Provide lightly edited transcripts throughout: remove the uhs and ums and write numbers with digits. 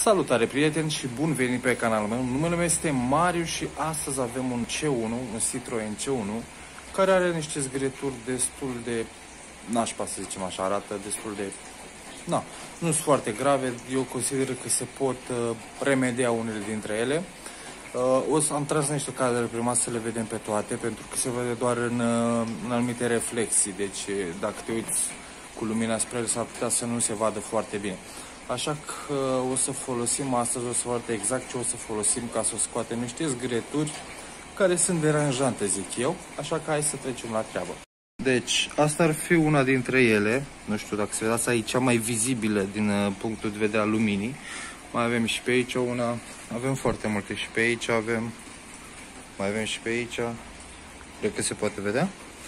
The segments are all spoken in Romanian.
Salutare prieteni și bun venit pe canalul meu. Numele meu este Mariu și astăzi avem un C1, un Citroen C1 care are niște zgârieturi destul de nașpa, să zicem așa, arată destul de... nu sunt foarte grave, eu consider că se pot remedia unele dintre ele. Am tras niște cadre prima să le vedem pe toate, pentru că se vede doar în anumite reflexii, deci dacă te uiți cu lumina spre el s-ar putea să nu se vadă foarte bine. Așa că o să folosim astăzi, o să vă arăt exact ce o să folosim ca să scoatem niște zgârieturi care sunt deranjante, zic eu, așa că hai să trecem la treabă. Deci, asta ar fi una dintre ele, nu știu dacă se vedeți aici, cea mai vizibilă din punctul de vedere al luminii. Mai avem și pe aici una, avem foarte multe și pe aici mai avem și pe aici, cred că se poate vedea,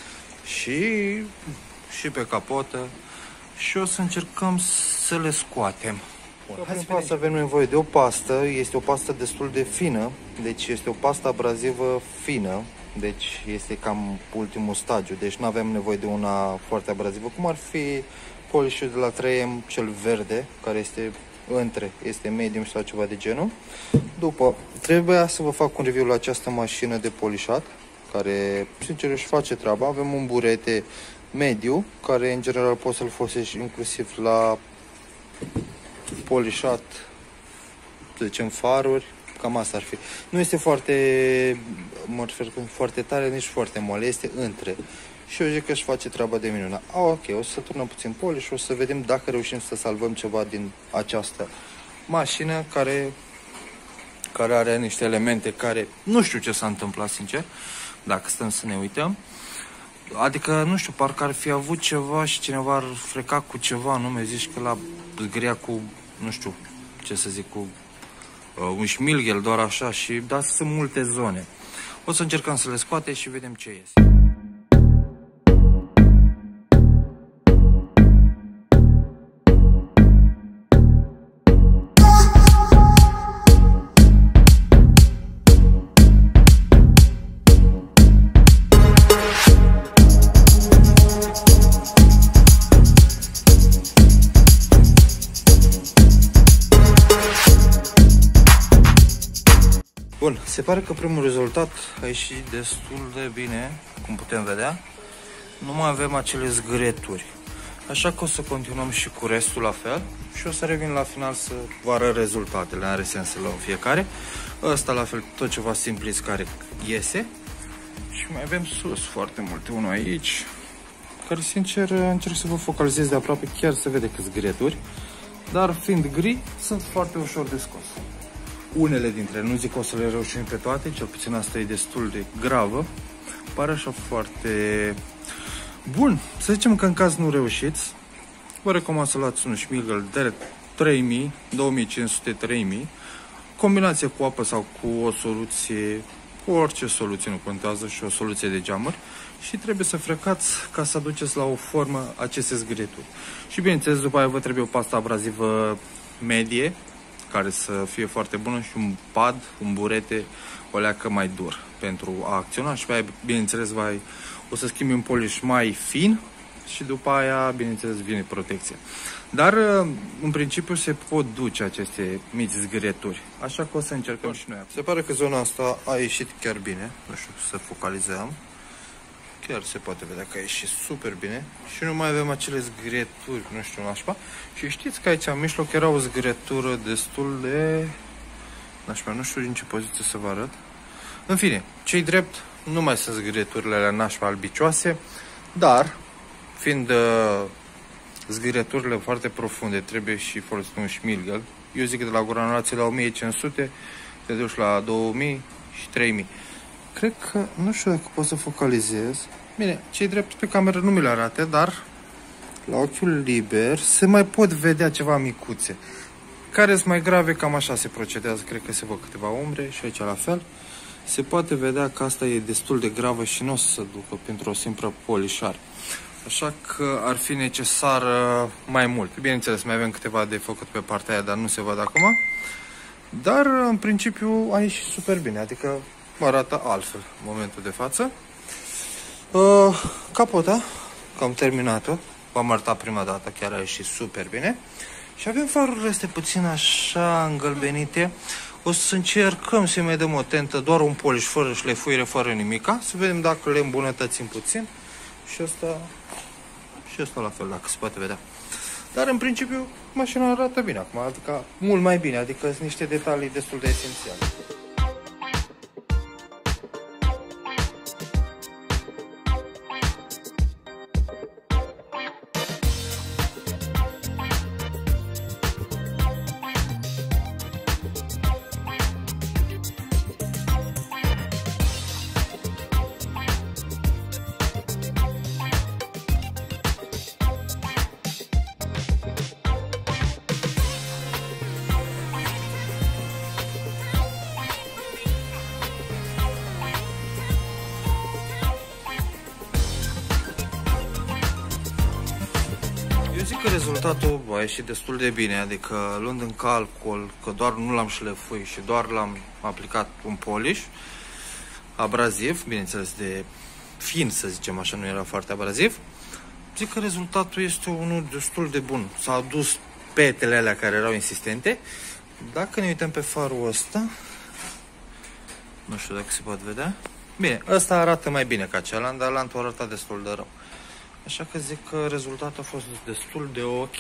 și pe capotă. Și o să încercăm să le scoatem. Bun, să avem nevoie de o pastă, este o pastă destul de fină, deci este o pastă abrazivă fină, deci este cam ultimul stagiu, deci nu avem nevoie de una foarte abrazivă, cum ar fi polișul de la 3M, cel verde, care este medium sau ceva de genul. După, trebuia să vă fac un review la această mașină de polișat, care, sincer, își face treaba. Avem un burete mediu, care în general poți să-l folosești inclusiv la polișat, să zicem, faruri, cam asta ar fi. Nu este foarte, foarte tare, nici foarte moale, este între. Și eu zic că își face treaba de minune. Ok, o să turnăm puțin poliș, o să vedem dacă reușim să salvăm ceva din această mașină care are niște elemente care nu știu ce s-a întâmplat, sincer, dacă stăm să ne uităm. Adică, nu știu, parcă ar fi avut ceva și cineva ar freca cu ceva, nu mi-ai zis că l-a zgâria cu, nu știu, ce să zic, cu un șmilghel, doar așa, dar sunt multe zone. O să încercăm să le scoate și vedem ce iese. Bun, se pare că primul rezultat a ieșit destul de bine, cum putem vedea. Nu mai avem acele zgârieturi. Așa că o să continuăm și cu restul la fel și o să revin la final să vă arăt rezultatele, are sens să luăm fiecare. Ăsta la fel, tot ceva simpliț care iese. Și mai avem sus foarte multe, unul aici, care sincer încerc să vă focalizez de aproape, chiar se vede că zgârieturi. Dar fiind gri, sunt foarte ușor de scos. Unele dintre ele, nu zic că o să le reușim pe toate, cel puțin asta e destul de gravă. Pare așa foarte bun. Să zicem că în caz nu reușiți, vă recomand să luați un șmilgel de 3000, 2500, 3000, combinație cu apă sau cu o soluție, cu orice soluție, nu contează, și o soluție de geamuri, și trebuie să frecați ca să aduceți la o formă aceste zgârieturi. Și bineînțeles, după aia vă trebuie o pastă abrazivă medie, care să fie foarte bună, și un pad, un burete, o leacă mai dur pentru a acționa, și pe aia, bineînțeles, o să schimbi un poliș mai fin și după aia, bineînțeles, vine protecția. Dar, în principiu, se pot duce aceste mici zgârieturi, așa că o să încercăm și noi. Se pare că zona asta a ieșit chiar bine, nu știu, să focalizăm. Chiar se poate vedea că a ieșit super bine și nu mai avem acele zgârieturi, nu știu, nașpa. Și știți că aici în mijloc era o zgârietură destul de nașpa, nu știu din ce poziție să vă arăt. În fine, ce-i drept, nu mai sunt zgârieturile alea nașpa albicioase, dar fiind zgârieturile foarte profunde, trebuie și folosit un șmilgel. Eu zic că de la granulație la 1500 te duci la 2000 și 3000. Cred că, nu știu dacă pot să focalizez. Bine, cei drept pe cameră nu mi le arate, dar la ochiul liber se mai pot vedea ceva micuțe. Care sunt mai grave, cam așa se procedează. Cred că se văd câteva umbre și aici la fel. Se poate vedea că asta e destul de gravă și nu o să se ducă pentru o simplă polișare. Așa că ar fi necesar mai mult. Bineînțeles, mai avem câteva de făcut pe partea aia, dar nu se văd acum. Dar, în principiu, a ieșit super bine. Adică arată altfel în momentul de față. Capota, că am terminat-o. V-am arătat prima dată, chiar a ieșit super bine. Și avem farurile astea puțin așa îngălbenite. O să încercăm să mai dăm o tentă, doar un polish, fără șlefuire, fără nimica. Să vedem dacă le îmbunătățim puțin. Și asta la fel, dacă se poate vedea. Dar în principiu mașina arată bine acum, adică mult mai bine, adică sunt niște detalii destul de esențiale. Zic că rezultatul a ieșit destul de bine, adică luând în calcul că doar nu l-am șlefuit și doar l-am aplicat un polish abraziv, bineînțeles de fin, să zicem așa, nu era foarte abraziv, zic că rezultatul este unul destul de bun. S-au dus petele alea care erau insistente. Dacă ne uităm pe farul ăsta, nu știu dacă se poate vedea, bine, ăsta arată mai bine ca cealaltă, dar l-am arătat destul de rău. Așa că zic că rezultatul a fost destul de ok.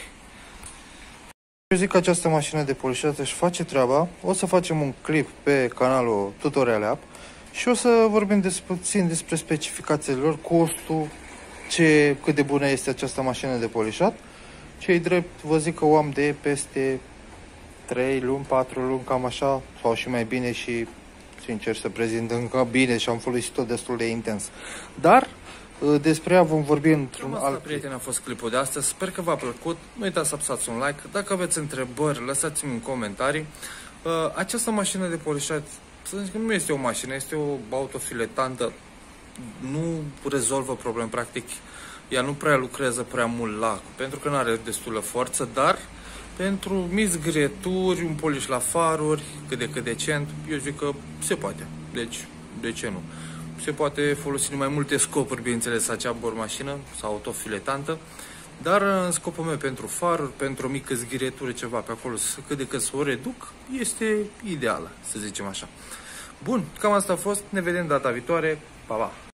Eu zic că această mașină de polișat își face treaba. O să facem un clip pe canalul Tutorial App și o să vorbim puțin despre specificațiile lor, costul, cât de bună este această mașină de polișat. Ce-i drept, vă zic că o am de peste 3 luni, 4 luni, cam așa, sau și mai bine și, sincer, să prezint încă bine și am folosit-o destul de intens. Dar despre ea vom vorbi într-un alt clip. Prieteni, a fost clipul de astăzi. Sper că v-a plăcut. Nu uitați să apăsați un like. Dacă aveți întrebări, lăsați-mi în comentarii. Această mașină de polișat, să zic că nu este o mașină, este o autofiletantă. Nu rezolvă probleme, practic. Ea nu prea lucrează prea mult la, pentru că nu are destulă forță, dar pentru mici zgârieturi, un polish la faruri, cât de cât decent, eu zic că se poate. Deci, de ce nu? Se poate folosi în mai multe scopuri, bineînțeles, acea bormașină sau autofiletantă, dar în scopul meu pentru faruri, pentru o mică zghiretură, ceva pe acolo, cât de cât să o reduc, este ideală, să zicem așa. Bun, cam asta a fost, ne vedem data viitoare, pa, pa!